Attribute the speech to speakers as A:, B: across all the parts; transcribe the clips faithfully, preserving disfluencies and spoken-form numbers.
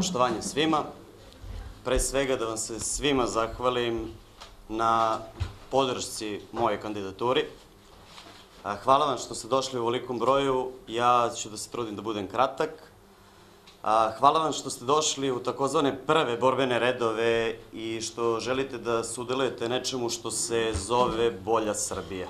A: poštovanje svima. Pre svega da vam se svima zahvalim na podršci moje kandidaturi. Hvala vam što ste došli u ovolikom broju. Ja ću da se trudim da budem kratak. Hvala vam što ste došli u takozvane prve borbene redove i što želite da sudelujete nečemu što se zove Bolja Srbija.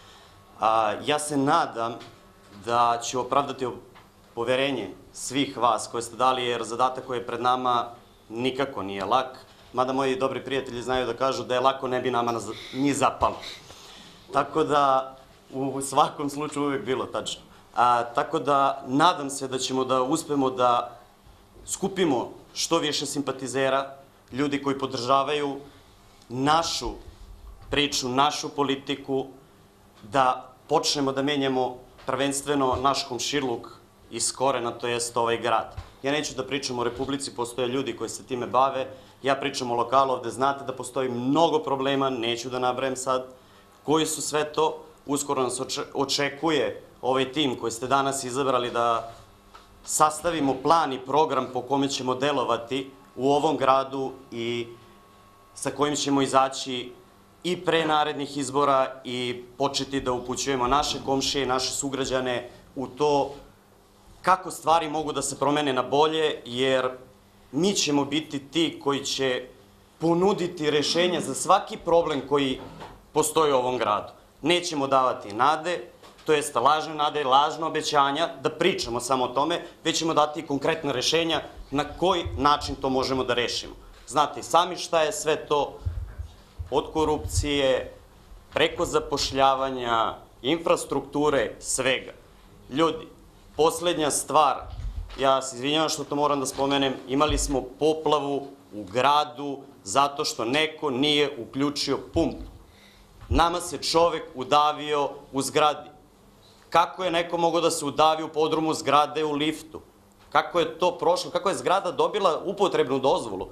A: Ja se nadam da ću opravdati poverenje svih vas koje ste dali, jer zadatak koji je pred nama nikako nije lak, mada moji dobri prijatelji znaju da kažu da je lako ne bi nama ni zapalo. Tako da, u svakom slučaju uvijek bilo tačno. Tako da, nadam se da ćemo da uspemo da skupimo što više simpatizera, ljudi koji podržavaju našu priču, našu politiku, da počnemo da menjamo prvenstveno naš komšiluk iz korena, to jest ovaj grad. Ja neću da pričam o Republici, postoje ljudi koji se time bave, ja pričam o lokalu, ovde znate da postoji mnogo problema, neću da nabrajem sad koji su sve to. Uskoro nas očekuje ovaj tim koji ste danas izabrali da sastavimo plan i program po kome ćemo delovati u ovom gradu i sa kojim ćemo izaći i pre narednih izbora i početi da upućujemo naše komšije i naše sugrađane u to kako stvari mogu da se promene na bolje, jer mi ćemo biti ti koji će ponuditi rešenja za svaki problem koji postoji u ovom gradu. Nećemo davati nade, to jest lažne nade, lažne obećanja, da pričamo samo o tome, već ćemo dati konkretne rešenja na koji način to možemo da rešimo. Znate sami šta je sve to, od korupcije, preko zapošljavanja, infrastrukture, svega. Ljudi, poslednja stvar, ja se izvinjavam što to moram da spomenem, imali smo poplavu u gradu zato što neko nije uključio pumpu. Nama se čovek udavio u zgradi. Kako je neko mogao da se udavi u podrumu zgrade u liftu? Kako je to prošlo? Kako je zgrada dobila upotrebnu dozvolu?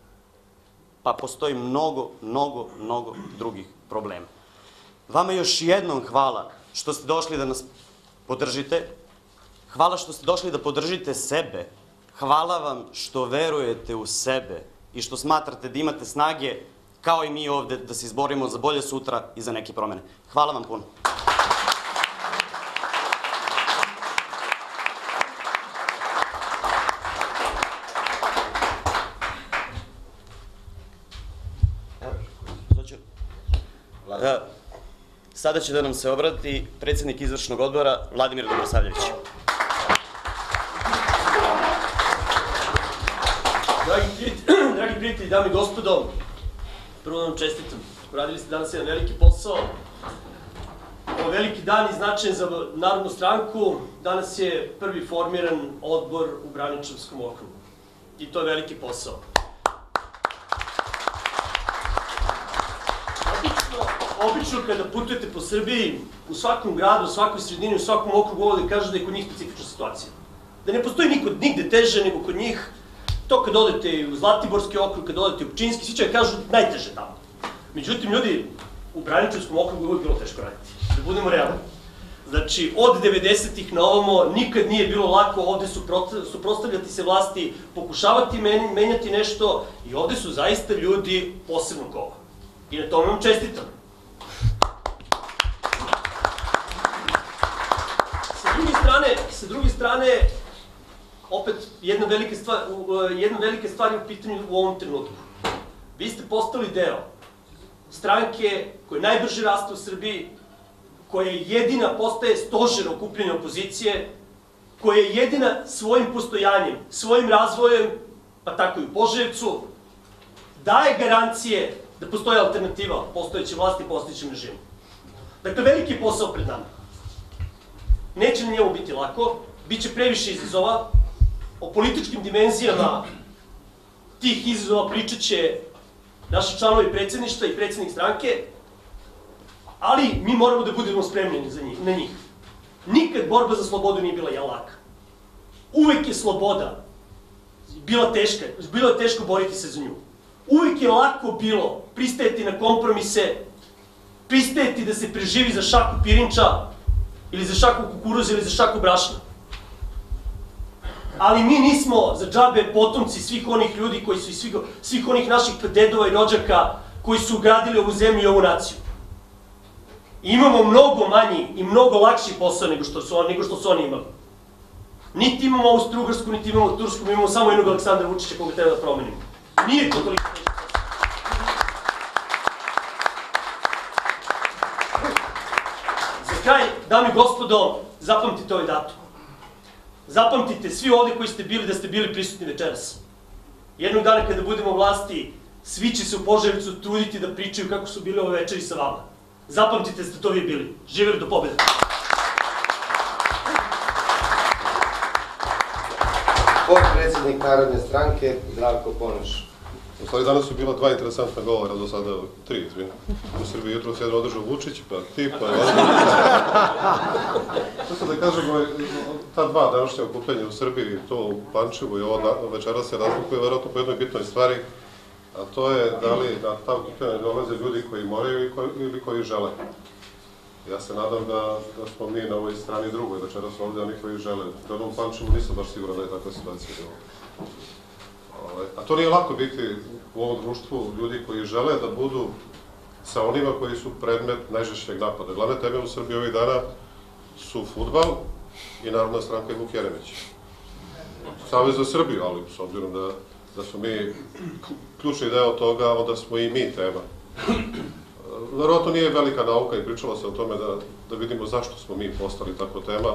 A: Pa postoji mnogo, mnogo, mnogo drugih problema. Vama još jednom hvala što ste došli da nas podržite. Hvala što ste došli da podržite sebe. Hvala vam što verujete u sebe i što smatrate da imate snage, kao i mi ovde, da se izborimo za bolje sutra i za neke promene. Hvala vam puno. Sada će da nam se obrati predsednik izvršnog odbora Vladimir Dobrosavljević.
B: Dragi prijatelji, dame i gospodo, prvo vam čestitam. Uradili ste danas jedan veliki posao. Ovo veliki dan i značajan za Narodnu stranku. Danas je prvi formiran odbor u Braničevskom okrugu. I to je veliki posao. Obično kada putujete po Srbiji, u svakom gradu, u svakoj sredini, u svakom okrugu ovdje kažu da je kod njih specifična situacija. Da ne postoji nigde teže nego kod njih. To kad odete u Zlatiborski okrug, kad odete u Pčinjski, svi će kažu najteže tamo. Međutim, ljudi, u Braničevskom okrugu je uvijek bilo teško raditi. Da budemo realni. Znači, od devedesetih na ovamo nikad nije bilo lako ovde suprotstavljati se vlasti, pokušavati menjati nešto i ovde su zaista ljudi posebno kova. I na tome vam čestitam. Sa druge strane, opet jedna velika stvar je u pitanju u ovom trenutku. Vi ste postali deo stranke koja najbrže raste u Srbiji, koja jedina postaje stožer okupljanja opozicije, koja je jedina svojim postojanjem, svojim razvojem, pa tako i u Požarevcu, daje garancije da postoji alternativa postojeće vlasti i postojećem režimu. Dakle, veliki je posao pred nama. Neće na njemu biti lako, bit će previše izazova. O političkim dimenzijama tih izazova pričat će naši članovi predsjedništva i predsjednik stranke, ali mi moramo da budemo spremni na njih. Nikad borba za slobodu nije bila laka. Uvek je sloboda bila teška, bilo je teško boriti se za nju. Uvek je lako bilo pristajati na kompromise, pristajati da se preživi za šaku pirinča, ili za šaku kukuruza, ili za šaku brašna. ali mi nismo za džabe potomci svih onih ljudi koji su, svih, svih onih naših dedova i rođaka koji su ugradili ovu zemlju i ovu naciju. Imamo mnogo manji i mnogo lakši posao nego što su, nego što su oni imali. Niti imamo Austro-Ugarsku, niti imamo Tursku, mi imamo samo jednog Aleksandra Vučića koga treba da promenimo. Nije to toliko teško. Za kraj, dame i gospodo, zapamtite ovaj datum. Zapamtite svi ovde koji ste bili da ste bili prisutni večeras. Jednog dana kada budemo vlasti, svi će se u Požarevcu truditi da pričaju kako su bili ove večeri sa vama. Zapamtite da ste to vi bili. Živeli do pobjede.
C: Potpredsjednik Narodne stranke, Zdravko Ponoš.
D: U stvari, danas su bila dva interesantna govora, do sada tri, izvini. U Srbiji jutro se jedan održao Vučić, pa ti, pa je to sad da kažem, ta dva današnja okupljanja u Srbiji, to u Pančevu i ovo večera se razlikuje verovatno po jednoj bitnoj stvari, a to je da li na ta okupljanja dolaze ljudi koji moraju ili koji žele. Ja se nadam da smo mi na ovoj strani drugoj, večera su ovde oni koji žele. U jednom Pančevu nisam baš siguran da je takva situacija bila. A to nije lako biti u ovom društvu ljudi koji žele da budu sa onima koji su predmet najžešćeg napada. Glavne teme u Srbiji ovih dana su fudbal i Narodna stranka i Vuk Jeremić. Savez za Srbiju, ali s obzirom da smo mi ključni deo toga, onda smo i mi tema. Verovatno nije velika nauka i pričalo se o tome da vidimo zašto smo mi postali tako tema,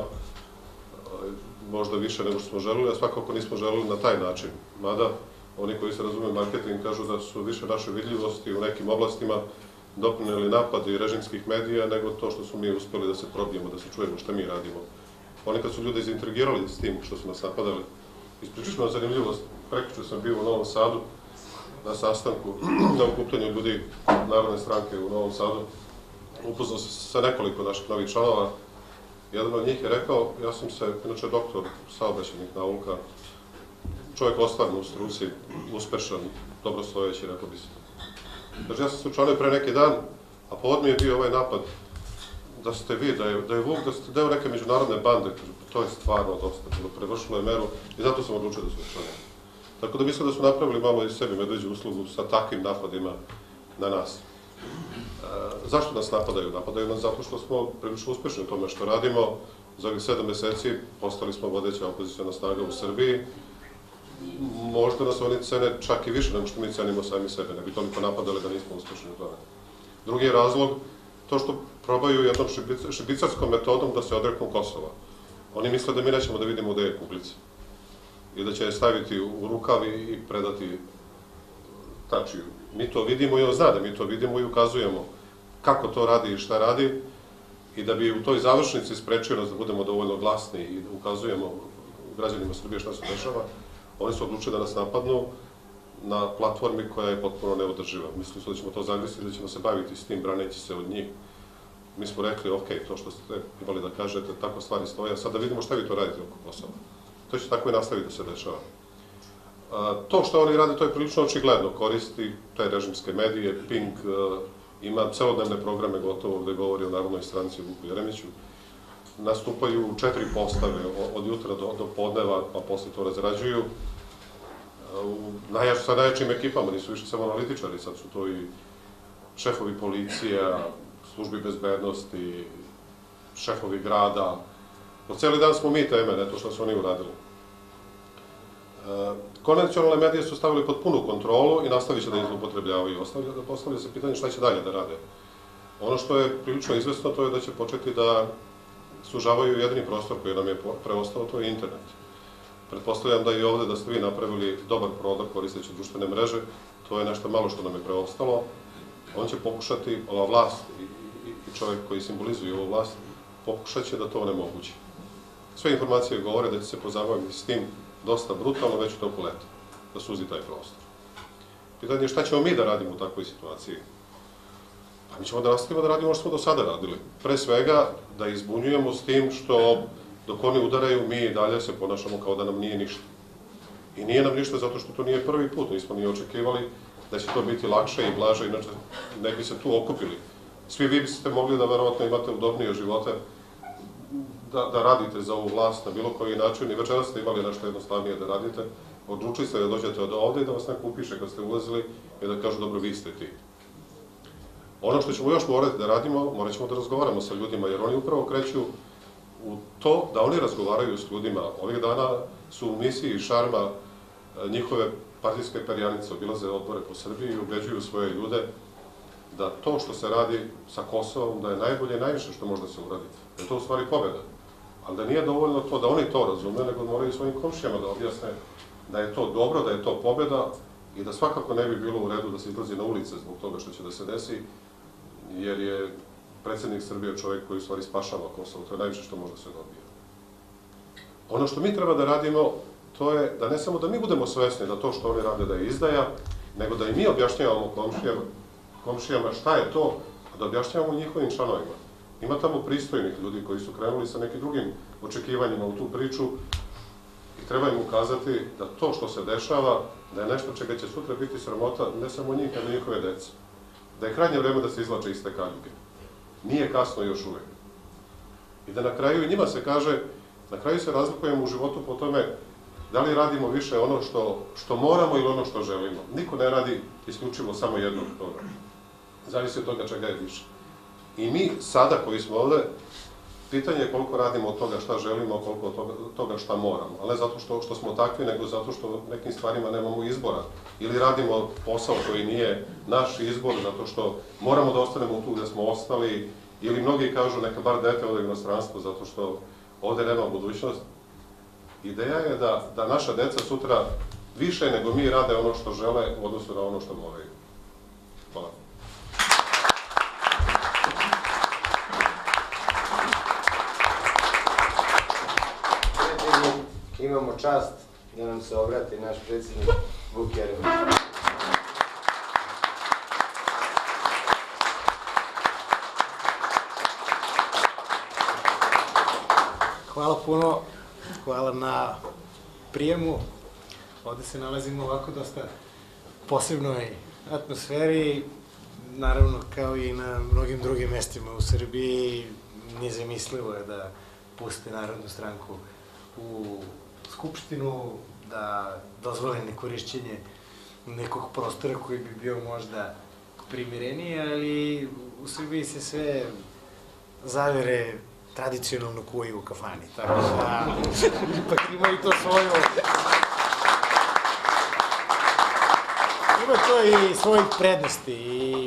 D: možda više nego što smo želeli, a svakako nismo želeli na taj način. Mada, oni koji se razume marketing kažu da su više naše vidljivosti u nekim oblastima doprineli napadi režimskih medija nego to što smo mi uspeli da se probijemo, da se čujemo šta mi radimo. Ponekad su ljudi izintrigirali s tim što su nas napadali. Ispričat ću vam zanimljivost. Prekjuče sam bio u Novom Sadu na sastanku, na okupljanju ljudi Narodne stranke u Novom Sadu. Upoznao se sa nekoliko naših novih članova. Jedan od njih je rekao, ja sam se, inače doktor saobraćajnih nauka, čovjek ostvarno u struci, uspešan, dobrostojeći, rekao bi se. Znači, ja sam se učlanio pre neki dan, a povod mi je bio ovaj napad da ste vi, da je Vuk, da ste deo neke međunarodne bande, to je stvarno dosta, prevršilo je meru i zato sam odlučio da se učlanio. Tako da mislim da su napravili malo i sebi medveđu uslugu sa takvim napadima na nas. Zašto nas napadaju? Napadaju nas zato što smo prilično uspešni u tome što radimo. Za ovih sedam meseci postali smo vodeća opozicijona snaga u Srbiji. Možda nas oni cene čak i više nego što mi cenimo sami sebe. Ne bi toliko napadali da nismo uspešni u tome. Drugi je razlog to što probaju jednom šibicarskom metodom da se odreknu Kosova. Oni misle da mi nećemo da vidimo gde je kuglica i da će je staviti u rukav i predati Tačiju. Mi to vidimo i on zna da mi to vidimo i ukazujemo kako to radi i šta radi i da bi u toj završnici sprečio nas da budemo dovoljno glasni i da ukazujemo građanima Srbije šta se dešava, oni su odlučili da nas napadnu na platformi koja je potpuno neodrživa. Mislili su da ćemo to zagrisiti, da ćemo se baviti s tim, braneći se od njih. Mi smo rekli, ok, to što ste imali da kažete, tako stvari stoje, a sad da vidimo šta vi to radite oko Kosova. To će tako i nastaviti da se dešava. To što oni rade, to je prilično očigledno. Koristi te režimske medije, Pink ima celodnevne programe gotovo gde govori o Narodnoj stranci Vuku Jeremiću. Nastupaju četiri postave od jutra do podneva, pa posle to razrađuju. Sa najjačim ekipama, nisu više samo analitičari, sad su to i šefovi policija, službi bezbednosti, šefovi grada. Po cijeli dan smo mi teme, ne to što su oni uradili. Konvencionalne medije su stavili pod punu kontrolu i nastavit će da ih zloupotrebljavaju. Postavlja se pitanje šta će dalje da rade. Ono što je prilično izvesno, to je da će početi da sužavaju jedini prostor koji nam je preostao, to je internet. Pretpostavljam da i ovde da ste vi napravili dobar prodor koristeći društvene mreže, to je nešto malo što nam je preostalo. On će pokušati, ova vlast i čovjek koji simbolizuje ovu vlast, pokušat će da to onemogući. Sve informacije govore da će se pozabaviti s tim dosta brutalno već u toku leta, da suzi taj prostor. Pitanje je šta ćemo mi da radimo u takvoj situaciji? Pa mi ćemo da nastavimo da radimo što smo do sada radili. Pre svega da izbunjujemo s tim što dok oni udaraju, mi i dalje se ponašamo kao da nam nije ništa. I nije nam ništa zato što to nije prvi put, nismo ni očekivali da će to biti lakše i blaže, inače ne bi se tu okupili. Svi vi biste mogli da verovatno imate udobnije živote da radite za ovu vlast na bilo koji način i večeras ste imali nešto jednostavnije da radite, odlučili ste da dođete od ovde i da vas neko upiše kad ste ulazili i da kažu dobro vi ste ti. Ono što ćemo još morati da radimo, morat ćemo da razgovaramo sa ljudima, jer oni upravo kreću u to da oni razgovaraju s ljudima. Ovih dana su u misiji Šarma njihove partijske perjanice, obilaze odbore po Srbiji i ubeđuju svoje ljude da to što se radi sa Kosovom, da je najbolje i najviše što može da se uradi. Da je to u stvari pobjeda. Ali da nije dovoljno to da oni to razume, nego moraju svojim komšijama da objasne da je to dobro, da je to pobjeda i da svakako ne bi bilo u redu da se izlazi na ulice zbog toga što će da se desi, jer je predsjednik Srbije čovjek koji u stvari spašava Kosovo. To je najviše što može da se dobije. Ono što mi treba da radimo, to je da ne samo da mi budemo svesni da to što oni rade da je izdaja, nego da i mi objašnjavamo komšijama, komšijama šta je to, a da objašnjavamo njihovim članovima. Ima tamo pristojnih ljudi koji su krenuli sa nekim drugim očekivanjima u tu priču i treba im ukazati da to što se dešava, da je nešto čega će sutra biti sramota, ne samo njih, nego njihove dece. Da je krajnje vreme da se izvlače iz te kaljuge. Nije kasno još uvek. I da na kraju i njima se kaže, na kraju se razlikujemo u životu po tome da li radimo više ono što, što moramo ili ono što želimo. Niko ne radi isključivo samo jednog toga. Zavisi od toga čega je više. I mi sada koji smo ovde, pitanje je koliko radimo od toga šta želimo, koliko od toga, toga šta moramo. Ali ne zato što, što smo takvi, nego zato što nekim stvarima nemamo izbora. Ili radimo posao koji nije naš izbor, zato što moramo da ostanemo tu gde smo ostali, ili mnogi kažu neka bar dete ode u inostranstvo, zato što ovde nema budućnost. Ideja je da, da naša deca sutra više nego mi rade ono što žele u odnosu na ono što moraju. Hvala.
C: Imamo čast da nam se obrati naš predsjednik Vuk Jeremić.
E: Hvala puno, hvala na prijemu. Ovde se nalazimo ovako dosta posebnoj atmosferi, naravno kao i na mnogim drugim mestima u Srbiji. Nezamislivo je da puste Narodnu stranku u Skupštinu, da dozvole nekorišćenje nekog prostora koji bi bio možda primireniji, ali u Srbiji se sve zavere tradicionalno kuju u kafani, tako da ipak ima i to svoju... Ima to i svojih prednosti i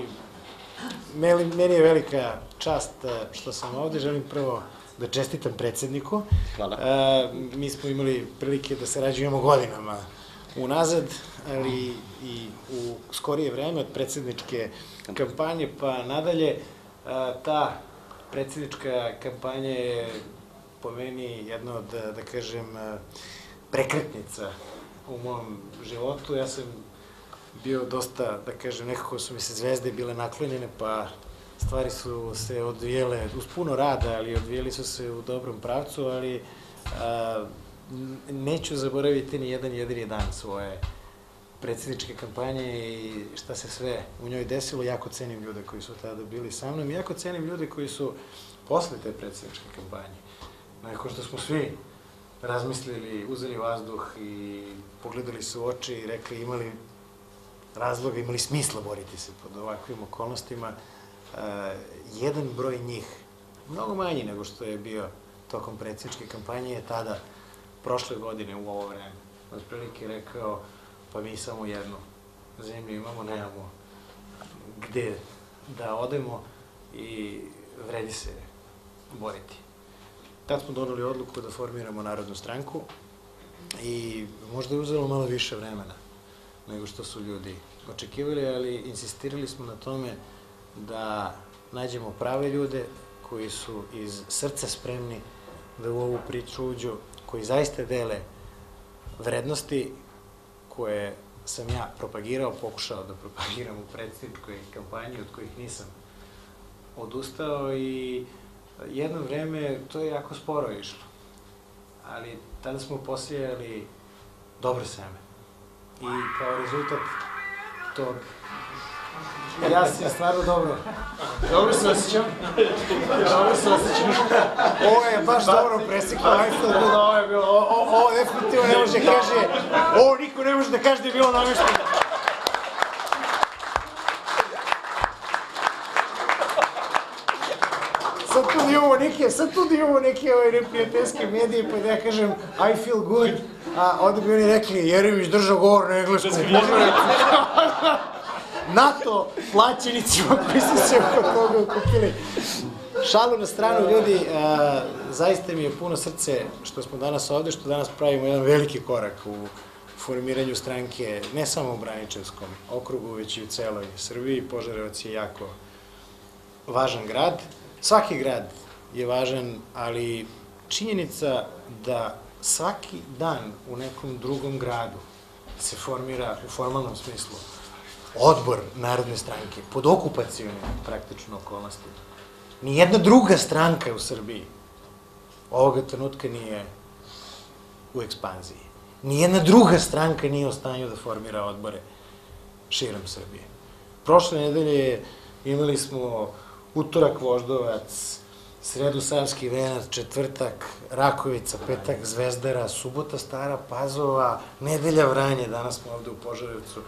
E: meni je velika čast što sam ovde. Želim prvo da čestitam predsjedniku.
A: Hvala.
E: Mi smo imali prilike da sarađujemo godinama unazad, ali i u skorije vreme od predsjedničke kampanje pa nadalje. Ta predsjednička kampanja je po meni jedna od, da kažem, prekretnica u mom životu. Ja sam bio dosta, da kažem, nekako su mi se zvezde bile naklonjene, pa stvari su se odvijele uz puno rada, ali odvijeli su se u dobrom pravcu, ali a, neću zaboraviti ni jedan jedini dan svoje predsjedničke kampanje i šta se sve u njoj desilo. Jako cenim ljude koji su tada bili sa mnom i jako cenim ljude koji su posle te predsjedničke kampanje. Nakon što smo svi razmislili, uzeli vazduh i pogledali se u oči i rekli imali razloga, imali smisla boriti se pod ovakvim okolnostima, jedan broj njih, mnogo manji nego što je bio tokom predsjedničke kampanje, je tada, prošle godine u ovo vreme, otprilike rekao, pa mi samo jednu zemlju imamo, nemamo gde da odemo i vredi se boriti. Tad smo doneli odluku da formiramo Narodnu stranku i možda je uzelo malo više vremena nego što su ljudi očekivali, ali insistirali smo na tome da nađemo prave ljude koji su iz srca spremni da u ovu priču uđu, koji zaista dele vrednosti koje sam ja propagirao, pokušao da propagiram u predsjedničkoj kampanji, od kojih nisam odustao i jedno vreme to je jako sporo išlo, ali tada smo posijali dobro seme i kao rezultat tog Ja se stvarno dobro. Dobro se osjećam. Dobro se osjećam. Ovo je baš dobro presiklo. Ovo je bilo, ovo definitivno ne može kaže, ovo niko ne može da kaže da je bilo namešteno. Sad tu imamo neke, sad tu imamo neke neprijateljske medije, pa da ja kažem I feel good, a onda bi oni rekli Jeremić držao govor na engleskom. NATO plaćenicima koji su se oko toga okupili. Šalu na stranu, ljudi, zaista mi je puno srce što smo danas ovde, što danas pravimo jedan veliki korak u formiranju stranke, ne samo u Braničevskom okrugu, već i u celoj Srbiji. Požarevac je jako važan grad. Svaki grad je važan, ali činjenica da svaki dan u nekom drugom gradu se formira u formalnom smislu odbor Narodne stranke pod okupacijom praktično okolnosti. Nijedna druga stranka u Srbiji ovoga trenutka nije u ekspanziji. Nijedna druga stranka nije u stanju da formira odbore širom Srbije. Prošle nedelje imali smo utorak Voždovac, sredu Savski Venac, četvrtak Rakovica, petak Zvezdara, subota Stara Pazova, nedelja Vranje, danas smo ovde u Požarevcu.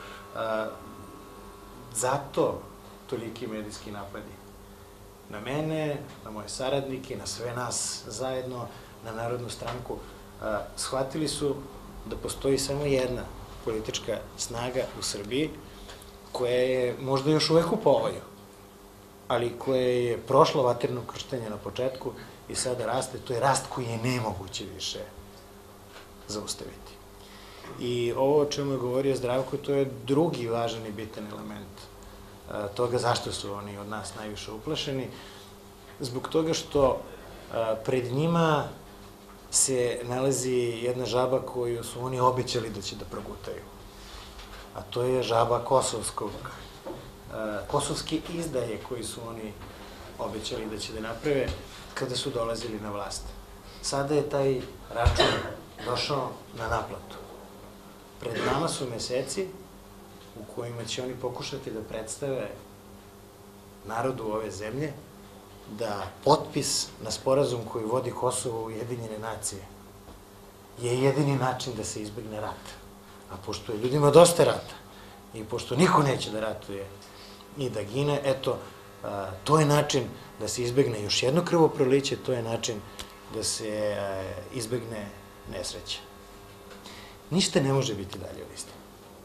E: Zato toliki medijski napadi. Na mene, na moje saradnike, na sve nas zajedno, na Narodnu stranku, shvatili su da postoji samo jedna politička snaga u Srbiji koja je možda još uvek u povoju, ali koja je prošla vatreno krštenje na početku i sada raste, to je rast koji je nemoguće više zaustaviti. I ovo o čemu je govorio Zdravko, to je drugi važan i bitan element toga zašto su oni od nas najviše uplašeni, zbog toga što pred njima se nalazi jedna žaba koju su oni obećali da će da progutaju. A to je žaba kosovskog, kosovske izdaje koji su oni obećali da će da naprave kada su dolazili na vlast. Sada je taj račun došao na naplatu. Pred nama su meseci u kojima će oni pokušati da predstave narodu ove zemlje da potpis na sporazum koji vodi Kosovo u Ujedinjene nacije je jedini način da se izbegne rat. A pošto je ljudima dosta rata i pošto niko neće da ratuje i da gine, eto, to je način da se izbegne još jedno krvoproliće, to je način da se izbegne nesreća. Ništa ne može biti dalje od istine.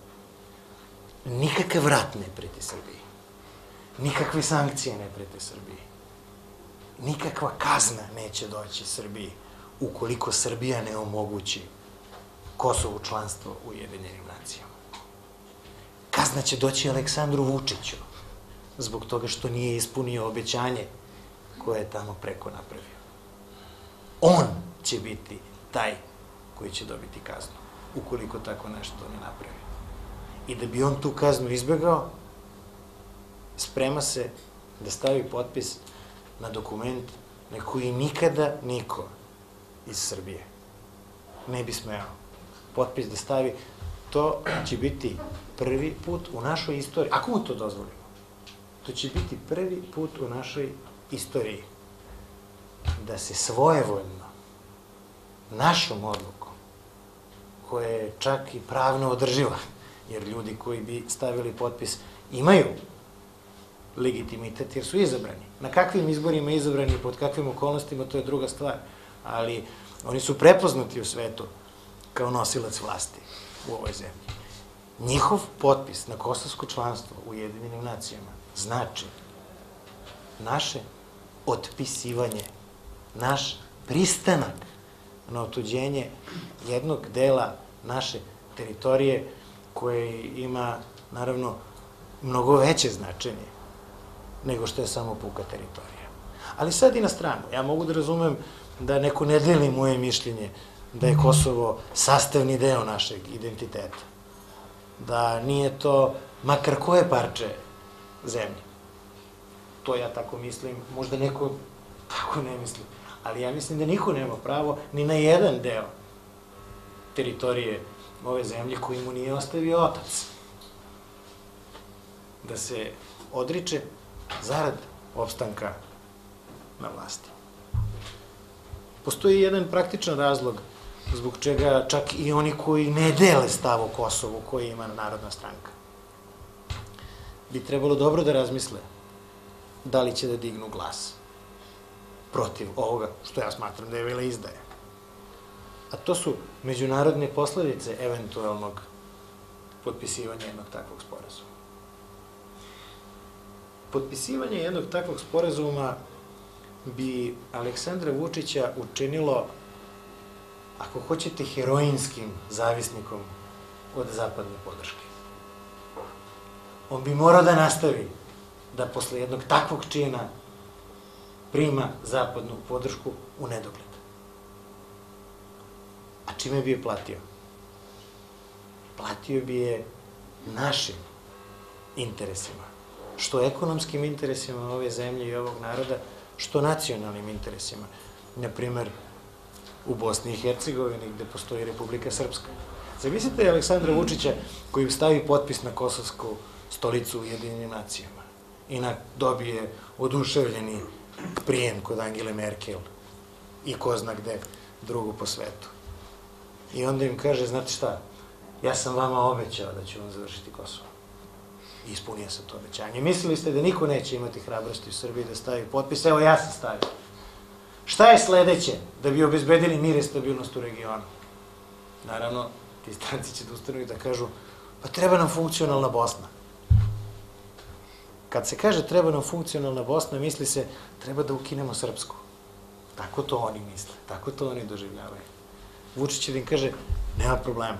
E: Nikakav rat ne preti Srbiji. Nikakve sankcije ne prete Srbiji. Nikakva kazna neće doći Srbiji ukoliko Srbija ne omogući Kosovu članstvo u Ujedinjenim nacijama. Kazna će doći Aleksandru Vučiću zbog toga što nije ispunio obećanje koje je tamo preko napravio. On će biti taj koji će dobiti kaznu ukoliko tako nešto ne napravi. I da bi on tu kaznu izbegao, sprema se da stavi potpis na dokument na koji nikada niko iz Srbije ne bi smeo potpis da stavi. To će biti prvi put u našoj istoriji, ako mu to dozvolimo, to će biti prvi put u našoj istoriji da se svojevoljno, našom odlukom, koja je čak i pravno održiva, jer ljudi koji bi stavili potpis imaju legitimitet jer su izabrani. Na kakvim izborima izabrani i pod kakvim okolnostima, to je druga stvar, ali oni su prepoznati u svetu kao nosilac vlasti u ovoj zemlji. Njihov potpis na kosovsko članstvo u Ujedinjenim nacijama znači naše otpisivanje, naš pristanak na otuđenje jednog dela naše teritorije koje ima, naravno, mnogo veće značenje nego što je samo puka teritorija. Ali sad i na stranu. Ja mogu da razumem da neko ne deli moje mišljenje da je Kosovo sastavni deo našeg identiteta. Da nije to makar koje parče zemlje. To ja tako mislim, možda neko tako ne misli. Ali ja mislim da niko nema pravo ni na jedan deo teritorije ove zemlje koji mu nije ostavio otac. da se odriče zarad opstanka na vlasti. Postoji jedan praktičan razlog zbog čega čak i oni koji ne dele stav o Kosovu koji ima Narodna stranka bi trebalo dobro da razmisle da li će da dignu glas protiv ovoga, što ja smatram da je veleizdaja. A to su međunarodne posledice eventualnog potpisivanja jednog takvog sporazuma. Potpisivanje jednog takvog sporazuma bi Aleksandra Vučića učinilo, ako hoćete, heroinskim zavisnikom od zapadne podrške. On bi morao da nastavi da posle jednog takvog čina prima zapadnu podršku u nedogled. A čime bi je platio? Platio bi je našim interesima, što ekonomskim interesima ove zemlje i ovog naroda, što nacionalnim interesima. Naprimer, u Bosni i Hercegovini, gde postoji Republika Srpska. Zamislite Aleksandra Vučića koji stavi potpis na kosovsku stolicu u Ujedinjenim nacijama i dobije oduševljeni prijem kod Angele Merkel i ko zna gde drugu po svetu. I onda im kaže, znate šta, ja sam vama obećao da ću vam završiti Kosovo. I ispunio sam to obećanje. Mislili ste da niko neće imati hrabrosti u Srbiji da stavi potpis, evo ja sam stavio. Šta je sledeće da bi obezbedili mir i stabilnost u regionu? Naravno, ti stranci će da ustanu i da kažu, pa treba nam funkcionalna Bosna. Kad se kaže treba nam funkcionalna Bosna, misli se treba da ukinemo Srpsku. Tako to oni misle, tako to oni doživljavaju. Vučić će da im kaže, nema problema.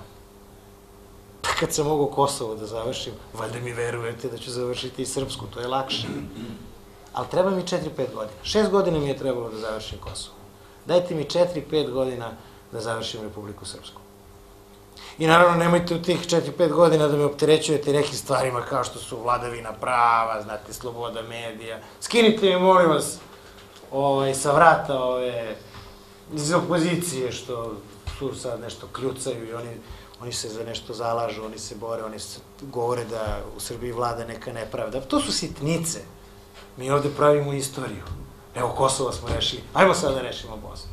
E: Pa kad sam mogu Kosovo da završim, valjda mi verujete da ću završiti i Srpsku, to je lakše. Ali treba mi četiri pet godina. Šest godina mi je trebalo da završim Kosovo. Dajte mi četiri pet godina da završim Republiku Srpsku. I naravno, nemojte u tih četiri pet godina da me opterećujete nekim stvarima kao što su vladavina prava, znate, sloboda medija. Skinite mi, molim vas, sa vrata ove iz opozicije što su sad nešto kljucaju i oni oni se za nešto zalažu, oni se bore, oni govore da u Srbiji vlada neka nepravda. To su sitnice. Mi ovde pravimo istoriju. Evo, Kosovo smo rešili. Ajmo sad da rešimo Bosnu.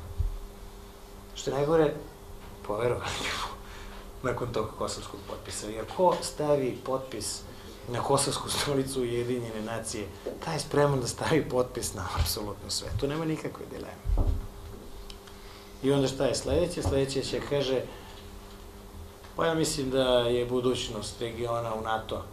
E: Što je najgore, poverovali nakon tog kosovskog potpisa. Jer ko stavi potpis na kosovsku stolicu Ujedinjene nacije, taj je spreman da stavi potpis na apsolutno sve. Tu nema nikakve dileme. I onda šta je sledeće? Sledeće će kaže, pa ja mislim da je budućnost regiona u NATO.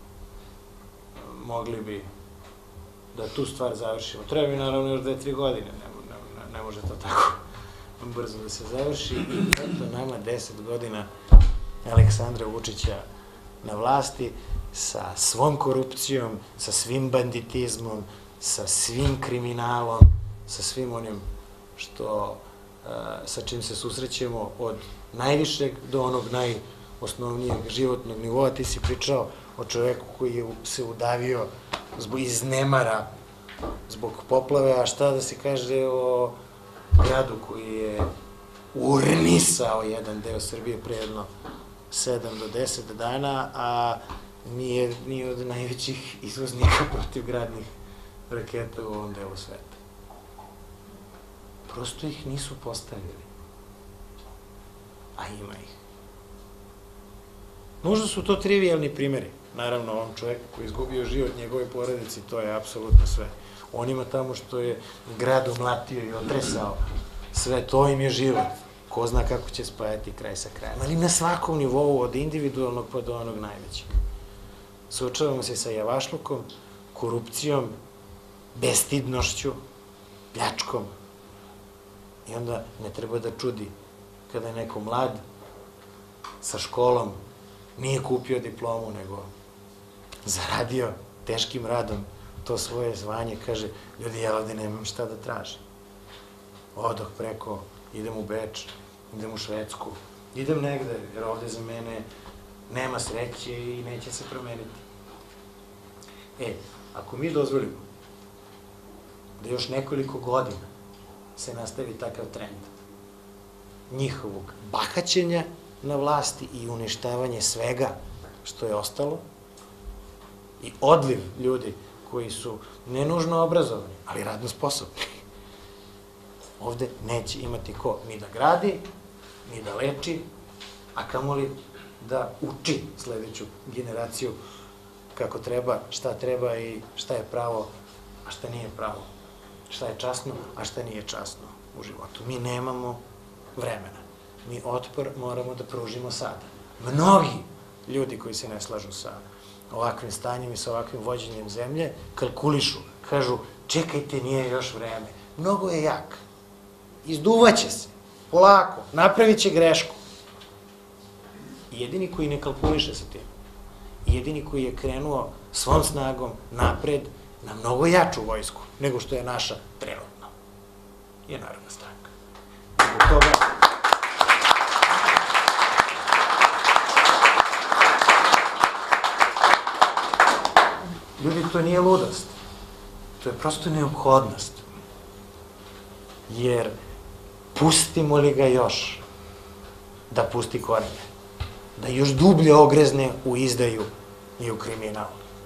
E: Mogli bi da tu stvar završimo. Treba mi naravno još dve, tri godine, ne može to tako brzo da se završi. I eto nama deset godina Aleksandra Vučića na vlasti sa svom korupcijom, sa svim banditizmom, sa svim kriminalom, sa svim onim što, sa čim se susrećemo od najvišeg do onog najosnovnijeg životnog nivoa. Ti si pričao o čoveku koji je se udavio iz nemara zbog poplave, a šta da se kaže o gradu koji je urnisao jedan deo Srbije pre jedno sedam do deset dana, a nije od najvećih izvoznika protivgradnih raketa u ovom delu sveta. Prosto ih nisu postavili. A ima ih. Možda su to trivijalni primjeri. Naravno, ovom čoveku koji je izgubio život njegove porodici, to je apsolutno sve. Onima tamo što je grad omlatio i otresao, sve to im je život. Ko zna kako će spajati kraj sa krajem. Ali na svakom nivou, od individualnog pa do onog najvećeg. Suočavamo se sa javašlukom, korupcijom, bestidnošću, pljačkom. I onda ne treba da čudi kada je neko mlad, sa školom, nije kupio diplomu, nego zaradio teškim radom to svoje zvanje, kaže, ljudi, ja ovde nemam šta da tražim. Odoh preko, idem u Beč, idem u Švedsku, idem negde, jer ovde za mene nema sreće i neće se promeniti. E, ako mi dozvolimo da još nekoliko godina se nastavi takav trend njihovog bahaćenja na vlasti i uništavanje svega što je ostalo, i odliv ljudi koji su nenužno obrazovani, ali radno sposobni. Ovde neće imati ko ni da gradi, ni da leči, a kamoli da uči sledeću generaciju kako treba, šta treba i šta je pravo, a šta nije pravo. Šta je časno, a šta nije časno u životu. Mi nemamo vremena. Mi otpor moramo da pružimo sada. Mnogi ljudi koji se ne slažu sa ovakvim stanjem i sa ovakvim vođenjem zemlje kalkulišu, kažu čekajte, nije još vreme. Mnogo je jak. Izduvaće se. Polako. Napravit će grešku. Jedini koji ne kalkuliše sa tim, jedini koji je krenuo svom snagom napred na mnogo jaču vojsku nego što je naša trenutno, je Narodna stranka. Zbog toga ljudi, to nije ludost, to je prosto neophodnost, jer pustimo li ga još da pusti korenje, da još dublje ogrezne u izdaju i u kriminal.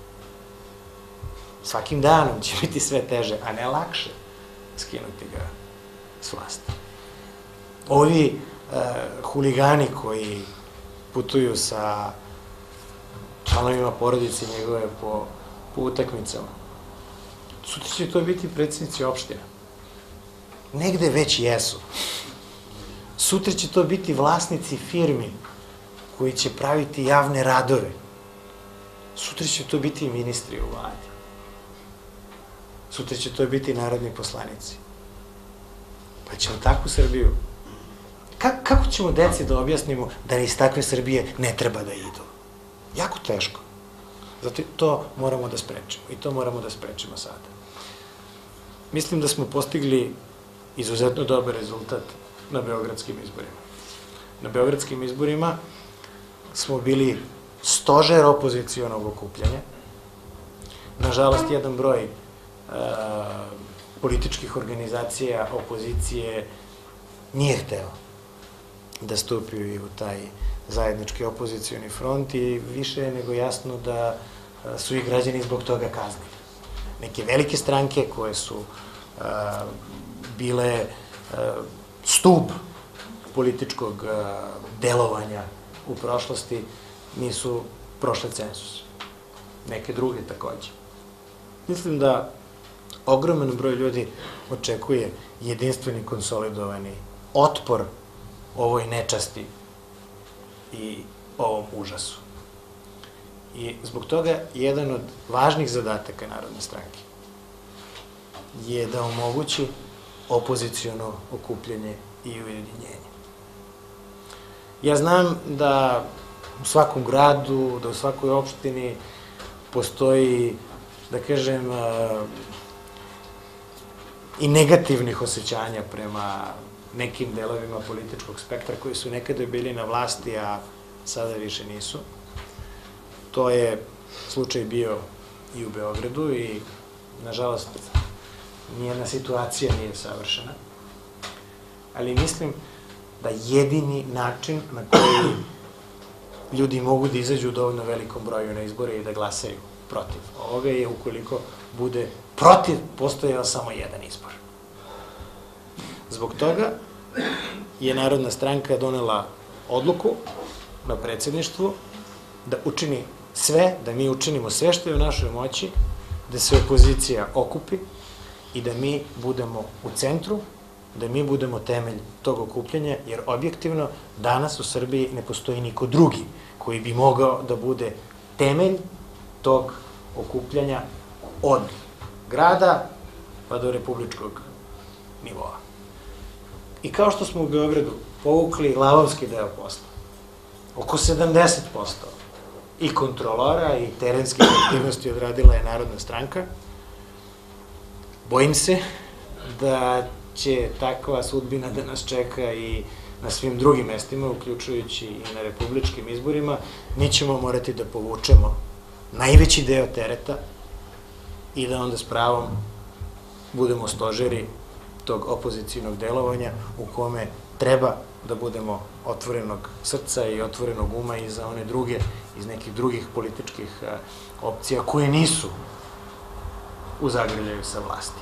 E: Svakim danom će biti sve teže, a ne lakše skinuti ga s vlasti. Ovi uh, huligani koji putuju sa članovima porodice njegove po, po utakmicama, sutra će to biti predsjednici opštine. Negde već jesu. Sutra će to biti vlasnici firmi koji će praviti javne radove. Sutra će to biti ministri u vladi. Sutra će to biti narodni poslanici. Pa ćemo takvu Srbiju. Ka kako ćemo deci da objasnimo da iz takve Srbije ne treba da idu? Jako teško. Zato to moramo da sprečimo. I to moramo da sprečimo sada. Mislim da smo postigli izuzetno dobar rezultat na beogradskim izborima. Na beogradskim izborima smo bili stožer opozicionog okupljanja. Nažalost, jedan broj političkih organizacija opozicije nije hteo da stupi u taj zajednički opozicioni front i više je nego jasno da su i građani zbog toga kaznili. Neke velike stranke koje su bile stub političkog delovanja u prošlosti nisu prošle cenzus. Neke druge takođe. Mislim da ogroman broj ljudi očekuje jedinstveni, konsolidovani otpor ovoj nečasti i ovom užasu. I zbog toga jedan od važnih zadataka Narodne stranke je da omogući opoziciono okupljenje i ujedinjenje. Ja znam da u svakom gradu, da u svakoj opštini postoji, da kažem, i negativnih osjećanja prema nekim delovima političkog spektra koji su nekada bili na vlasti, a sada više nisu. To je slučaj bio i u Beogradu i, nažalost, nijedna situacija nije savršena. Ali mislim da jedini način na koji ljudi mogu da izađu u dovoljno velikom broju na izbore i da glasaju protiv ovoga je ukoliko bude protiv postojao samo jedan izbor. Zbog toga je Narodna stranka donela odluku na predsjedništvu da učini sve, da mi učinimo sve što je u našoj moći, da se opozicija okupi i da mi budemo u centru, da mi budemo temelj tog okupljanja, jer objektivno danas u Srbiji ne postoji niko drugi koji bi mogao da bude temelj tog okupljanja od grada pa do republičkog nivoa. I kao što smo u Beogradu povukli lavovski deo posla, oko sedamdeset posto i kontrolora i terenskih aktivnosti odradila je Narodna stranka, bojim se da će takva sudbina da nas čeka i na svim drugim mestima, uključujući i na republičkim izborima. Mi ćemo morati da povučemo najveći deo tereta i da onda s pravom budemo stožeri tog opozicijnog delovanja u kome treba da budemo otvorenog srca i otvorenog uma i za one druge iz nekih drugih političkih opcija koje nisu u zagrljaju sa vlasti.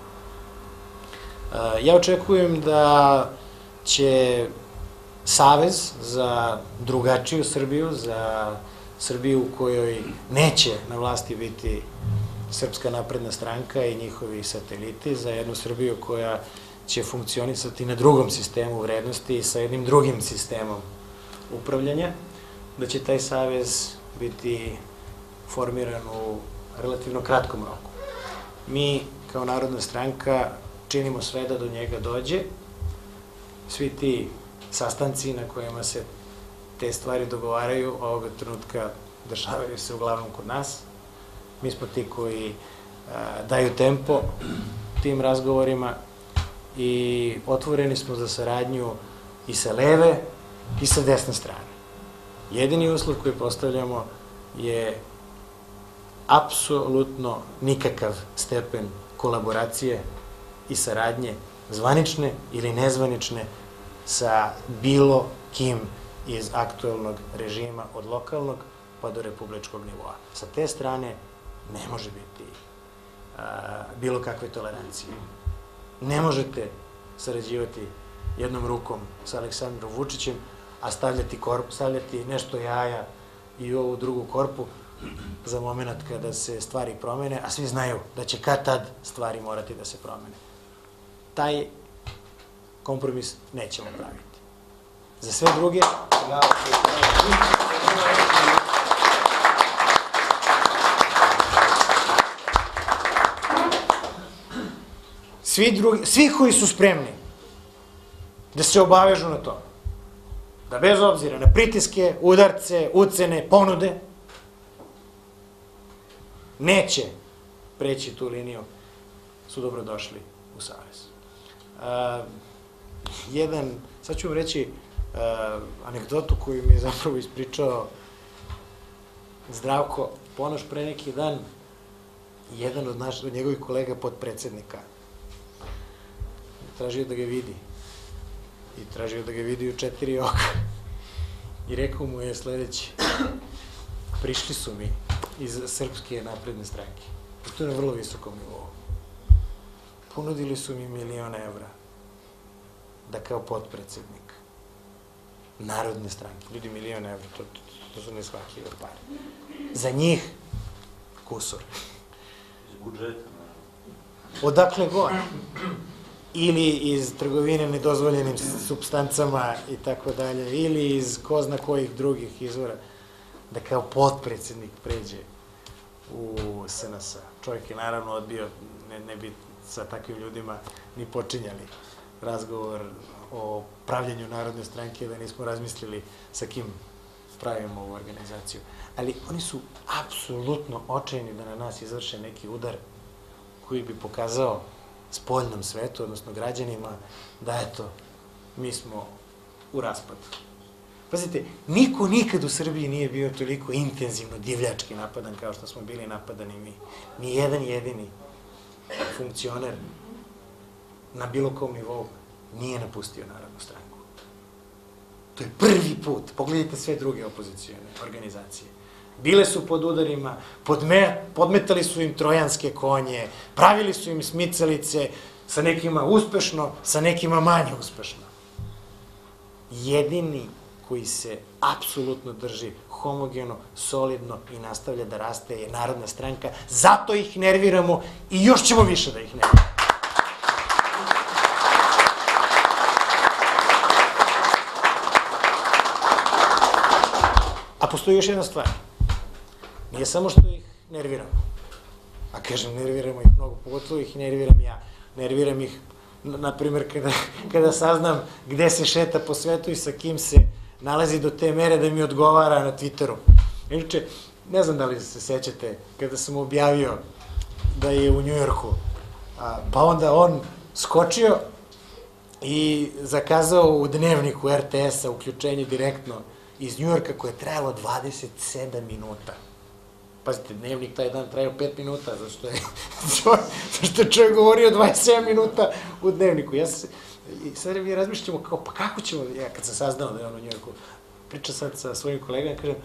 E: Ja očekujem da će Savez za drugačiju Srbiju, za Srbiju u kojoj neće na vlasti biti Srpska napredna stranka i njihovi sateliti, za jednu Srbiju koja će funkcionisati na drugom sistemu vrednosti i sa jednim drugim sistemom upravljanja, da će taj savez biti formiran u relativno kratkom roku. Mi, kao Narodna stranka, činimo sve da do njega dođe. Svi ti sastanci na kojima se te stvari dogovaraju, ovoga trenutka dešavaju se uglavnom kod nas. Mi smo ti koji daju tempo tim razgovorima i otvoreni smo za saradnju i sa leve i sa desne strane. Jedini uslov koji postavljamo je apsolutno nikakav stepen kolaboracije i saradnje, zvanične ili nezvanične, sa bilo kim iz aktuelnog režima, od lokalnog pa do republičkog nivoa. Sa te strane ne može biti bilo kakve tolerancije. Ne možete sarađivati jednom rukom sa Aleksandrom Vučićem, a stavljati, korp, stavljati nešto jaja i ovu drugu korpu za moment kada se stvari promene, a svi znaju da će kad tad stvari morati da se promene. Taj kompromis nećemo praviti. Za sve druge... Svi, drugi, svi koji su spremni da se obavežu na to, da bez obzira na pritiske, udarce, ucene, ponude, neće preći tu liniju, su dobrodošli u Savez. Uh, jedan, sad ću vam reći uh, anegdotu koju mi je zapravo ispričao Zdravko Ponoš pre neki dan, jedan od, naš, od njegovih kolega potpredsednika. Tražio da ga vidi. I tražio da ga vidi u četiri oka. I rekao mu je sledeći: prišli su mi iz Srpske napredne stranke. I to je na vrlo visokom nivou. Ponudili su mi milion evra da kao potpredsednik Narodne stranke, ljudi milion evra, to, to, to su neshvatljive pare. Za njih kusur.
F: Iz budžeta.
E: Odakle god. Ili iz trgovine nedozvoljenim supstancama i tako dalje, ili iz ko zna kojih drugih izvora, da kao potpredsednik pređe u S N S. Čovjek je naravno odbio, ne, ne bi sa takvim ljudima ni počinjali razgovor o pravljenju Narodne stranke, da nismo razmislili sa kim pravimo ovu organizaciju. Ali oni su apsolutno očajni da na nas izvrše neki udar koji bi pokazao spoljnom svetu, odnosno građanima, da eto, mi smo u raspadu. Pazite, niko nikad u Srbiji nije bio toliko intenzivno divljački napadan kao što smo bili napadani mi. Ni jedan jedini funkcioner na bilo kom nivou nije napustio Narodnu stranku. To je prvi put. Pogledajte sve druge opozicijone organizacije. Bile su pod udarima, podme, podmetali su im trojanske konje, pravili su im smicalice, sa nekima uspešno, sa nekima manje uspešno. Jedini koji se apsolutno drži homogeno, solidno i nastavlja da raste je Narodna stranka. Zato ih nerviramo i još ćemo više da ih nerviramo. A postoji još jedna stvar. Nije samo što ih nerviramo. A kažem, nerviramo ih mnogo, pogotovo ih nerviram ja. Nerviram ih, na primjer, kada, kada saznam gde se šeta po svetu i sa kim se nalazi do te mere da mi odgovara na Twitteru. Inače, ne znam da li se sećate, kada sam objavio da je u Njujorku, pa onda on skočio i zakazao u dnevniku R T S-a uključenje direktno iz Njujorka koje je trajalo dvadeset sedam minuta. Pazite, dnevnik taj dan trajao pet minuta, zašto je, zašto je čovjek govorio dvadeset sedam minuta u dnevniku. Ja se, i sad mi razmišljamo kao, pa kako ćemo, ja kad sam saznao da je on u Njujorku, pričam sad sa svojim kolegama, kažem,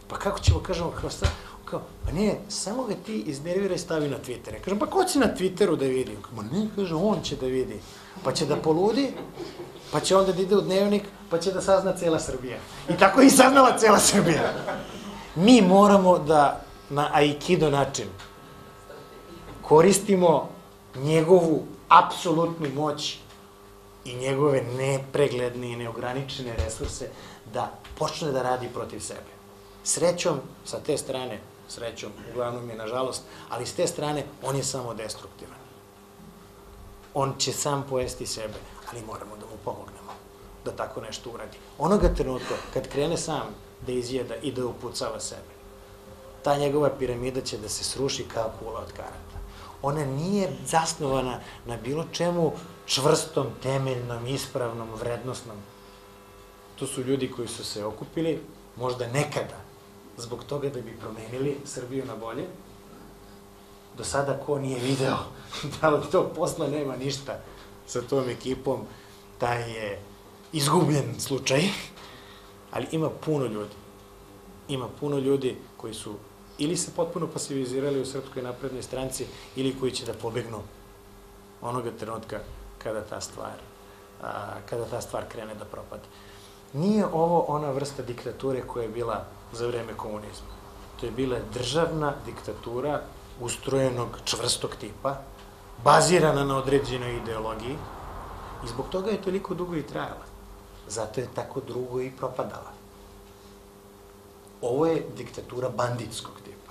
E: Pa kako ćemo, kažemo, kao šta, kao, pa ne, samo ga ti iznerviraj i stavi na Twitter. Ja kažem, pa ko će na Twitteru da vidi? Ma ne, kaže, on će da vidi. Pa će da poludi, pa će onda da ide u dnevnik, pa će da sazna cela Srbija. I tako je i saznala cela Srbija. Mi moramo da na aikido način koristimo njegovu apsolutnu moć i njegove nepregledne i neograničene resurse da počne da radi protiv sebe. Srećom, sa te strane, srećom, uglavnom je nažalost, ali s te strane on je samo destruktivan. On će sam pojesti sebe, ali moramo da mu pomognemo da tako nešto uradi. Onoga trenutka, kad krene sam da izjeda i da upucava sebe, ta njegova piramida će da se sruši kao kula od karata. Ona nije zasnovana na bilo čemu čvrstom, temeljnom, ispravnom, vrednosnom. To su ljudi koji su se okupili, možda nekada, zbog toga da bi promenili Srbiju na bolje. Do sada ko nije video da od tog posla nema ništa sa tom ekipom, taj je izgubljen slučaj, ali ima puno ljudi. Ima puno ljudi koji su ili se potpuno pasivizirali u Srpskoj naprednoj stranci ili koji će da pobegnu onoga trenutka kada ta stvar, kada ta stvar krene da propada. Nije ovo ona vrsta diktature koja je bila za vreme komunizma. To je bila državna diktatura ustrojenog čvrstog tipa, bazirana na određenoj ideologiji i zbog toga je toliko dugo i trajala. Zato je tako dugo i propadala. Ovo je diktatura banditskog tipa.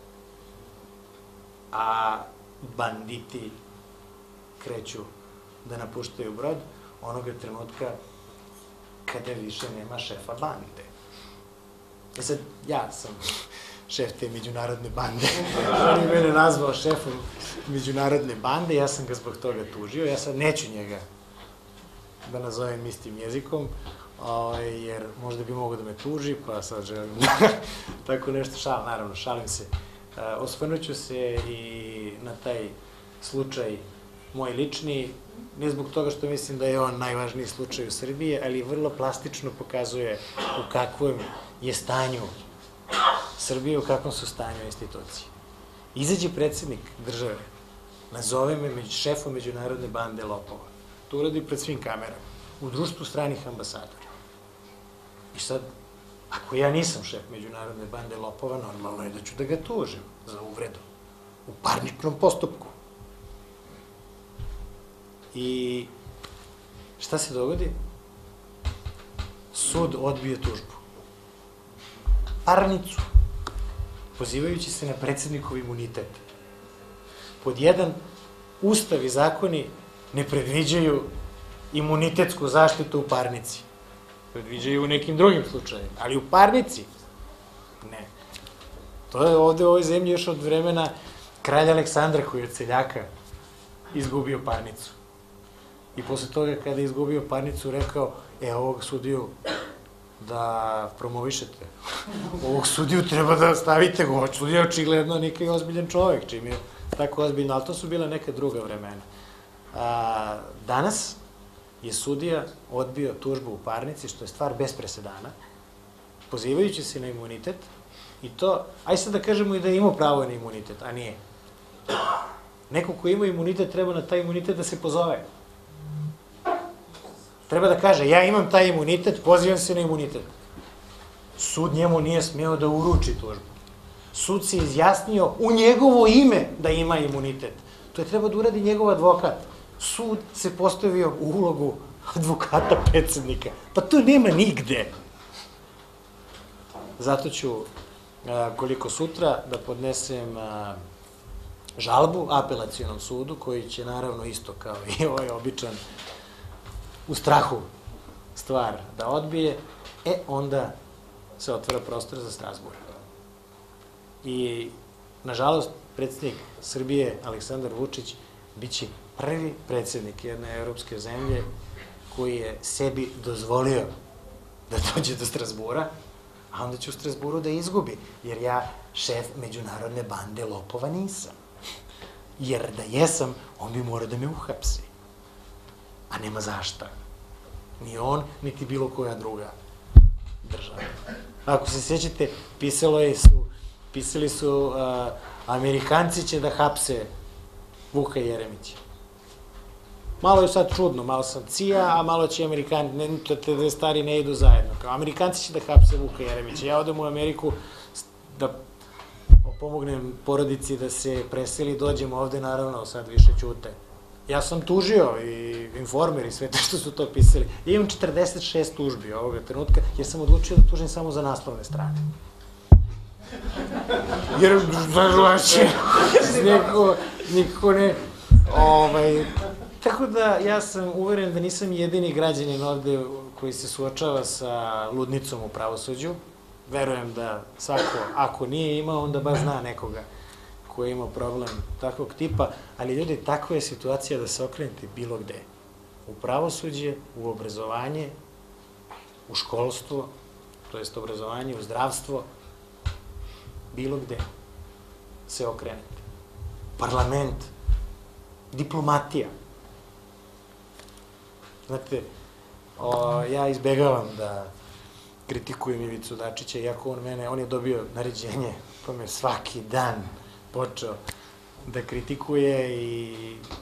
E: A banditi kreću da napuštaju brod onoga trenutka kada više nema šefa bande. E sad, ja sam šef te međunarodne bande. On je mene nazvao šefom međunarodne bande, ja sam ga zbog toga tužio. Ja sad neću njega da nazovem istim jezikom, jer možda bi mogao da me tuži, pa sad želim tako nešto šalim, naravno, šalim se. Osvrnuću se i na taj slučaj moj lični, ne zbog toga što mislim da je on najvažniji slučaj u Srbiji, ali vrlo plastično pokazuje u kakvom je stanju Srbije, u kakvom su stanju institucije. Izađe predsednik države, nazove me šefom međunarodne bande lopova. To uradi pred svim kamerama, u društvu stranih ambasadora. I sad, ako ja nisam šef međunarodne bande lopova, normalno je da ću da ga tužim za uvredu u parničnom postupku. I šta se dogodi? Sud odbije tužbu. Parnicu, pozivajući se na predsednikov imunitet. Pod jedan, Ustav i zakoni ne predviđaju imunitetsku zaštitu u parnici. Predviđaju u nekim drugim slučajima, ali u parnici ne. To je ovde u ovoj zemlji još od vremena kralja Aleksandra koji je od seljaka izgubio parnicu. I posle toga kada je izgubio parnicu rekao, e, ovog sudiju da promovišete. Ovog sudiju treba da stavite go. Sudija je očigledno neki ozbiljan čovek, čim je tako ozbiljno, ali to su bila neka druga vremena. Danas je sudija odbio tužbu u parnici, što je stvar bez presedana, pozivajući se na imunitet, i to, aj sad da kažemo i da je imao pravo na imunitet, a nije. Neko ko ima imunitet treba na taj imunitet da se pozove. Treba da kaže, ja imam taj imunitet, pozivam se na imunitet. Sud njemu nije smeo da uruči tužbu. Sud se izjasnio u njegovo ime da ima imunitet. To je treba da uradi njegov advokat. Sud se postavio u ulogu advokata predsednika. Pa to nema nigde. Zato ću, koliko sutra, da podnesem žalbu apelacionom sudu, koji će naravno isto kao i ovaj običan u strahu stvar da odbije, e onda se otvara prostor za Strazbur. I, nažalost, predsednik Srbije, Aleksandar Vučić, biće prvi predsednik jedne evropske zemlje koji je sebi dozvolio da dođe do Strazbura, a onda će u Strazburu da izgubi, jer ja šef međunarodne bande lopova nisam. Jer da jesam, on bi morao da me uhapsi. A nema zašta. Ni on, niti bilo koja druga država. Ako se sjećate, pisalo je su, pisali su uh, Amerikanci će da hapse Vuka Jeremića. Malo je sad čudno, malo sam C I A, a malo će Amerikanci, ne, te dve stvari ne idu zajedno. Kao Amerikanci će da hapse Vuka Jeremića. Ja odem u Ameriku da pomognem porodici da se preseli, dođem ovde, naravno, sad više ćute. Ja sam tužio i Informer i sve to što su to pisali. Ja imam četrdeset šest tužbi ovoga trenutka, jer sam odlučio da tužim samo za naslovne strane. Jer, znaš, nikako, nikako ne... Ovaj, tako da, ja sam uveren da nisam jedini građanin ovde koji se suočava sa ludnicom u pravosuđu. Verujem da svako, ako nije imao, onda baš zna nekoga koji je imao problem takvog tipa, ali ljudi, takva je situacija da se okrenete bilo gde. U pravosuđe, u obrazovanje, u školstvo, to jest obrazovanje, u zdravstvo, bilo gde se okrenete. Parlament, diplomatija. Znate, o, ja izbegavam da kritikujem Ivicu Dačića, iako on mene, on je dobio naređenje, pa me svaki dan počeo da kritikuje i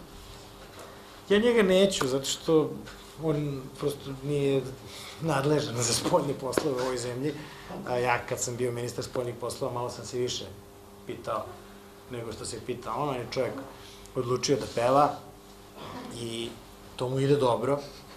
E: ja njega neću, zato što on prosto nije nadležan za spoljne poslove u ovoj zemlji, a ja kad sam bio ministar spoljnih poslova malo sam se više pitao nego što se pitao. On je čovjek odlučio da peva i to mu ide dobro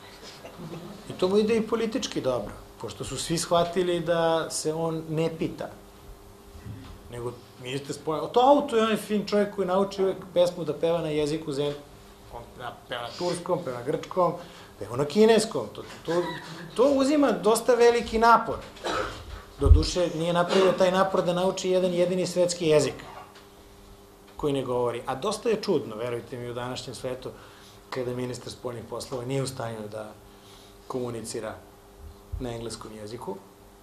E: i to mu ide i politički dobro, pošto su svi shvatili da se on ne pita, nego ministar spoljnih, to auto je onaj fin čovjek koji nauči uvek pesmu da peva na jeziku zemlje, on peva na turskom, peva na grčkom, peva na kineskom, to, to, to uzima dosta veliki napor. Doduše, nije napravio taj napor da nauči jedan jedini svetski jezik koji ne govori. A dosta je čudno, verujte mi, u današnjem svetu, kada ministar spoljnih poslova nije u stanju da komunicira na engleskom jeziku.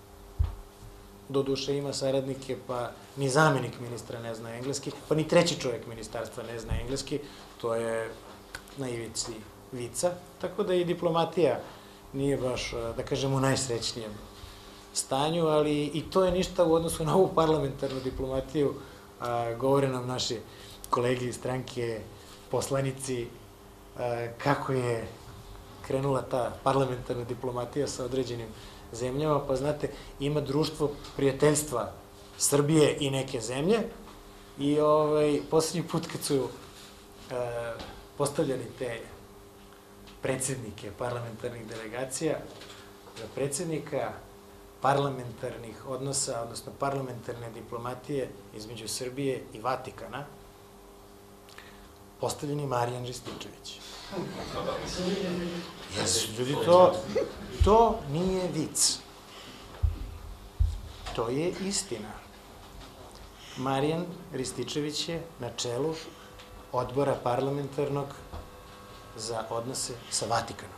E: Doduše ima saradnike, pa ni zamenik ministra ne zna engleski, pa ni treći čovjek ministarstva ne zna engleski, to je na ivici vica, tako da i diplomatija nije baš, da kažemo, u najsrećnijem stanju, ali i to je ništa u odnosu na ovu parlamentarnu diplomatiju. A, govore nam naši kolegi iz stranke, poslanici, a, kako je krenula ta parlamentarna diplomatija sa određenim zemljama, pa znate, ima društvo prijateljstva Srbije i neke zemlje i ovaj, poslednji put kad su e, postavljali te predsjednike parlamentarnih delegacija, za predsjednika parlamentarnih odnosa, odnosno parlamentarne diplomatije između Srbije i Vatikana, postavljen je Marijan Rističević. Jesu, ljudi, to, to nije vic. To je istina. Marijan Rističević je na čelu odbora parlamentarnog za odnose sa Vatikanom.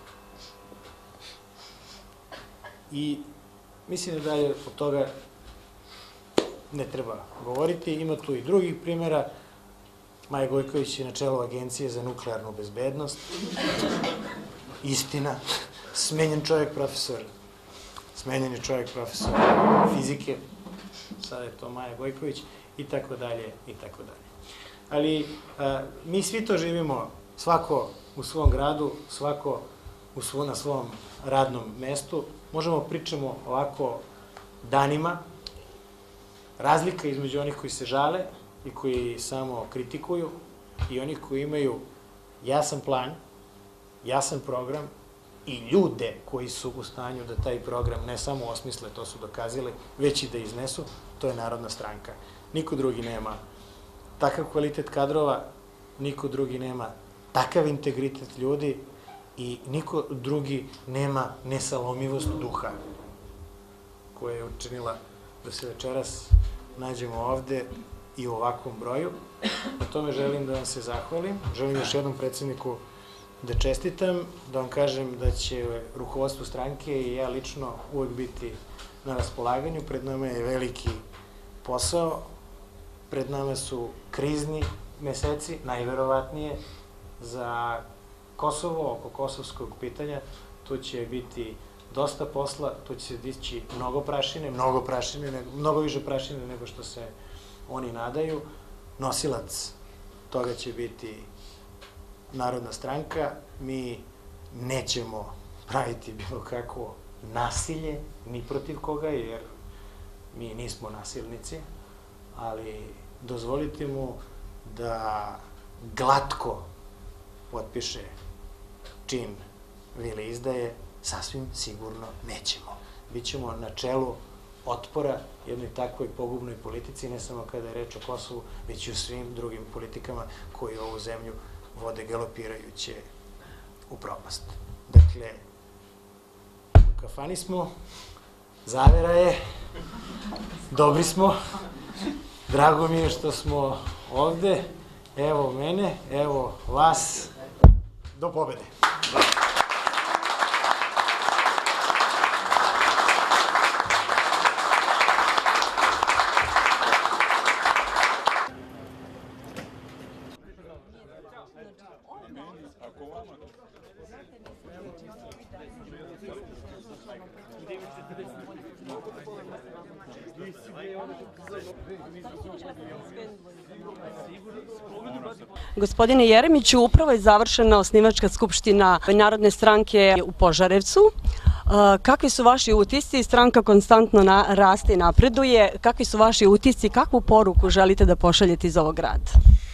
E: I mislim da dalje od toga ne treba govoriti. Ima tu i drugih primjera. Maja Gojković je na čelu Agencije za nuklearnu bezbednost. Istina. Smenjen čovjek profesor. Smenjen je čovjek profesor fizike. Sada je to Maja Gojković. I tako dalje, i tako dalje. Ali a, mi svi to živimo, svako u svom gradu, svako u svo, na svom radnom mestu. Možemo pričamo ovako danima. Razlika između onih koji se žale i koji samo kritikuju i onih koji imaju jasan plan, jasan program i ljude koji su u stanju da taj program ne samo osmisle, to su dokazali, već i da iznesu, to je Narodna stranka. Niko drugi nema takav kvalitet kadrova, niko drugi nema takav integritet ljudi i niko drugi nema nesalomivost duha koja je učinila da se večeras nađemo ovde i u ovakvom broju. Na tome želim da vam se zahvalim. Želim još jednom predsjedniku da čestitam, da vam kažem da će rukovodstvo stranke i ja lično uvek biti na raspolaganju. Pred nama je veliki posao, pred nama su krizni meseci, najverovatnije za Kosovo, oko kosovskog pitanja. Tu će biti dosta posla, tu će se dići mnogo prašine, mnogo prašine, mnogo više prašine nego što se oni nadaju. Nosilac toga će biti Narodna stranka. Mi nećemo praviti bilo kakvo nasilje ni protiv koga, jer mi nismo nasilnici, ali dozvolite mu da glatko potpiše čin vile izdaje, sasvim sigurno nećemo. Bićemo na čelu otpora jednoj takvoj pogubnoj politici, ne samo kada je reč o Kosovu, već i u svim drugim politikama koji ovu zemlju vode galopirajuće u propast. Dakle, u kafani smo, zavera je, dobri smo, drago mi je što smo ovde, evo mene, evo vas, do pobede.
G: Gospodine Jeremiću, upravo je završena osnivačka skupština Narodne stranke u Požarevcu. Kakvi su vaši utisci? Stranka konstantno raste i napreduje. Kakvi su vaši utisci? Kakvu poruku želite da pošaljete iz ovog grada?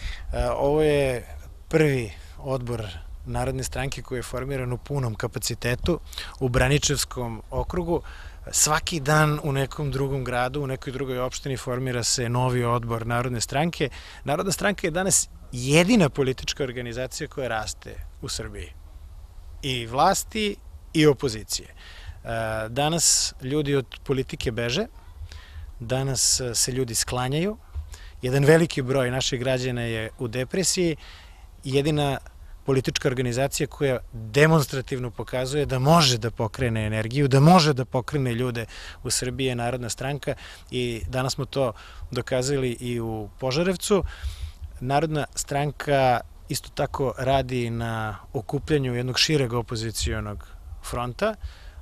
E: Ovo je prvi odbor Narodne stranke koji je formiran u punom kapacitetu u Braničevskom okrugu. Svaki dan u nekom drugom gradu, u nekoj drugoj opštini formira se novi odbor Narodne stranke. Narodna stranka je danas jedina politička organizacija koja raste u Srbiji. I vlasti i opozicije. Danas ljudi od politike beže, danas se ljudi sklanjaju, jedan veliki broj naših građana je u depresiji, jedina politička organizacija koja demonstrativno pokazuje da može da pokrene energiju, da može da pokrene ljude u Srbiji je Narodna stranka i danas smo to dokazali i u Požarevcu. Narodna stranka isto tako radi na okupljanju jednog šireg opozicionog fronta,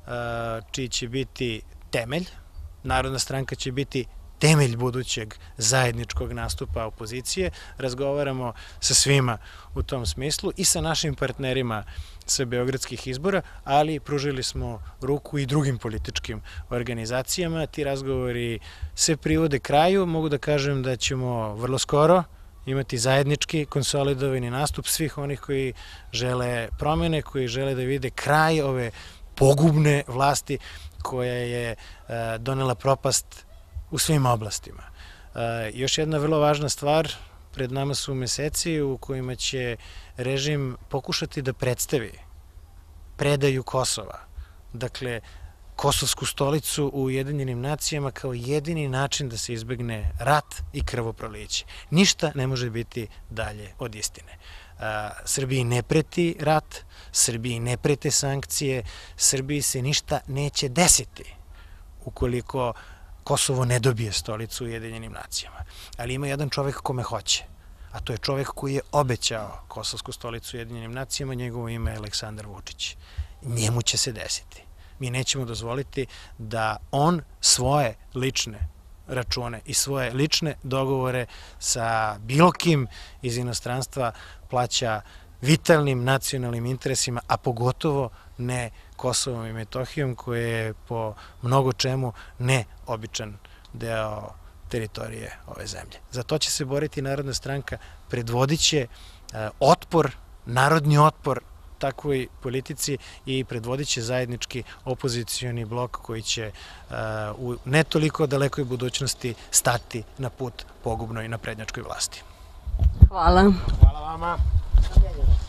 E: čiji će biti temelj. Narodna stranka će biti temelj budućeg zajedničkog nastupa opozicije. Razgovaramo sa svima u tom smislu i sa našim partnerima sa beogradskih izbora, ali pružili smo ruku i drugim političkim organizacijama. Ti razgovori se privode kraju. Mogu da kažem da ćemo vrlo skoro imati zajednički konsolidovani nastup svih onih koji žele promene, koji žele da vide kraj ove pogubne vlasti koja je donela propast u svim oblastima. Još jedna vrlo važna stvar, pred nama su meseci u kojima će režim pokušati da predstavi predaju Kosova, dakle Kosovsku stolicu u Ujedinjenim nacijama kao jedini način da se izbegne rat i krvoproliće. Ništa ne može biti dalje od istine. Srbiji ne preti rat, Srbiji ne prete sankcije, Srbiji se ništa neće desiti ukoliko Kosovo ne dobije stolicu u Ujedinjenim nacijama. Ali ima jedan čovek kome hoće, a to je čovek koji je obećao Kosovsku stolicu u Ujedinjenim nacijama, njegovo ime je Aleksandar Vučić. Njemu će se desiti. Mi nećemo dozvoliti da on svoje lične račune i svoje lične dogovore sa bilo kim iz inostranstva plaća vitalnim nacionalnim interesima, a pogotovo ne Kosovom i Metohijom, koje je po mnogo čemu neobičan deo teritorije ove zemlje. Za to će se boriti Narodna stranka, predvodit će otpor, narodni otpor takvoj politici i predvodit će zajednički opozicioni blok koji će u ne toliko dalekoj budućnosti stati na put pogubnoj naprednjačkoj vlasti.
G: Hvala.
E: Hvala vama.